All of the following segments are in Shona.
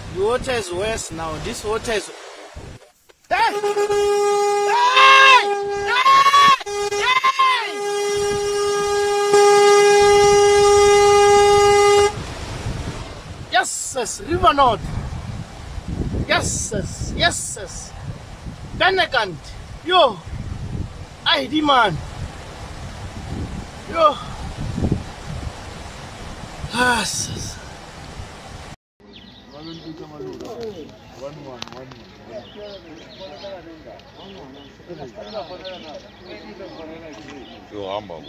The water is worse now. This water is... Hey! Yes, River North. Yes. Benegant. Yo. I demand. Yo. Yes. You're humble.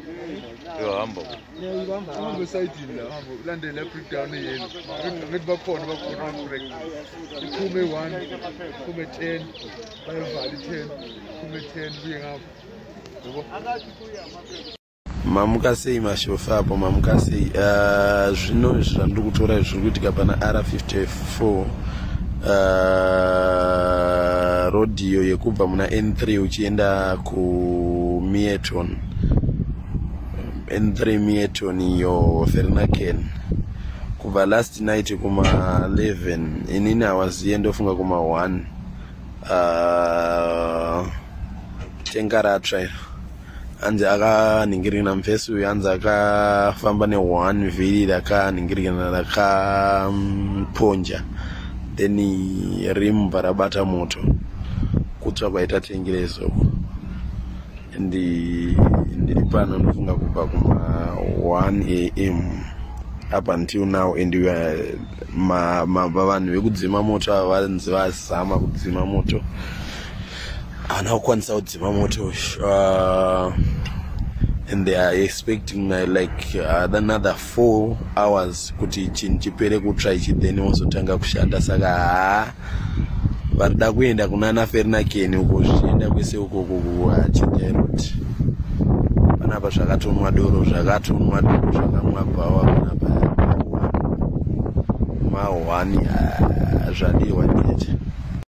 I'm beside you. Land the electric down here. Let back on correct. Come 1, come 10, 10, being up. Mamuka sei mashofa hapo mamuka sei zvino zvandiri kutora zviri kuitika pana R54 rodhiyo yekubva muna N3 uchienda kuMieton N3 Mieton iyo Fernaken kubva last night kuma 11 inini hawaziye ndofunga kuma 1 Tengaratra anzi akaningirikana mufesi uyu anzi akafamba ne1 vhiri rakaningirikana rakaponja then rimubva rabata moto kutsva kwaita tengerezo ndiri pano ndofunga kubva kuma 1 AM up until now and vanhu vekudzima moto ava vanzi vazama kudzima moto havana kukwanisa kudzima moto and they are expecting like another 4 hours kuti chinhu chipere kutsva ichi then wozotanga kushanda saka varida kuenda kunana Fernaken uko zvichienda kwese uko kuchinja road panapa zvakatonwa doro zvakamwa bhawa panapa ma1 zvadirwa ndete